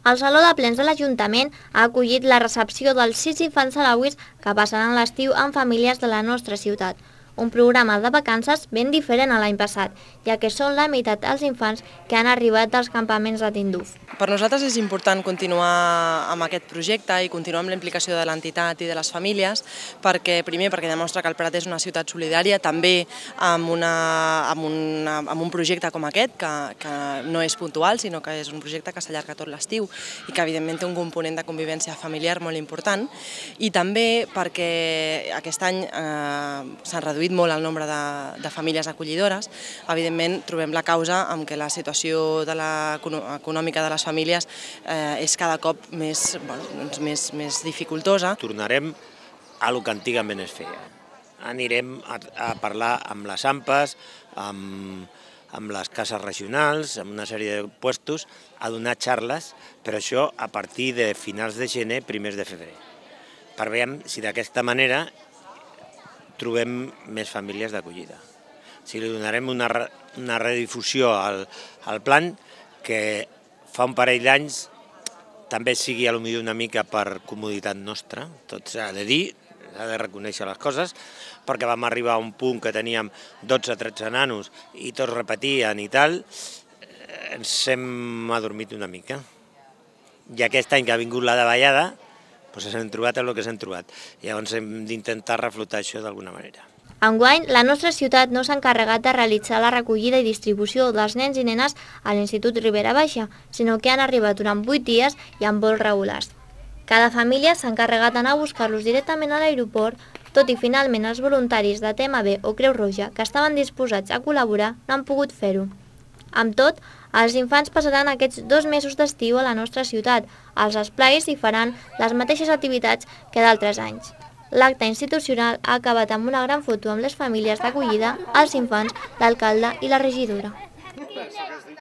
El Saló de Plens de l'Ajuntament ha acollit la recepció dels 6 infants alauis que passaran l'estiu amb famílies de la nostra ciutat. Un programa de vacances ben diferent a l'any passat, ja que són la meitat els infants que han arribat dels campaments de Tinduf. Per nosaltres és important continuar amb aquest projecte i continuar amb la implicació de l'entitat i de les famílies, primer perquè demostra que el Prat és una ciutat solidària, també amb un projecte com aquest, que no és puntual, sinó que és un projecte que s'allarga tot l'estiu i que evidentment té un component de convivència familiar molt important, i també perquè aquest any s'ha reduït molt el nombre de famílies acollidores. Evidentment trobem la causa en què la situació econòmica de les famílies és cada cop més dificultosa. Tornarem a lo que antigament es feia. Anirem a parlar amb les AMPAs, amb les cases regionals, amb una sèrie de puestos, a donar xarles, però això a partir de finals de gener, primers de febrer. Per veure si d'aquesta manera trobem més famílies d'acollida. Si li donarem una redifusió al plan, que fa un parell d'anys també sigui potser una mica per comoditat nostra, tot s'ha de dir, s'ha de reconèixer les coses, perquè vam arribar a un punt que teníem 12-13 nanos i tots repetien i tal, ens hem adormit una mica. I aquest any que ha vingut la davallada, doncs s'han trobat el que s'han trobat. Llavors hem d'intentar reflotar això d'alguna manera. Enguany, la nostra ciutat no s'ha encarregat de realitzar la recollida i distribució dels nens i nenes a l'Institut Ribera Baixa, sinó que han arribat durant 8 dies i amb vols regulars. Cada família s'ha encarregat d'anar a buscar-los directament a l'aeroport, tot i finalment els voluntaris de TMB o Creu Roja, que estaven disposats a col·laborar, no han pogut fer-ho. Amb tot, els infants passaran aquests 2 mesos d'estiu a la nostra ciutat, als esplais i faran les mateixes activitats que d'altres anys. L'acte institucional ha acabat amb una gran foto amb les famílies d'acollida, els infants, l'alcalde i la regidora.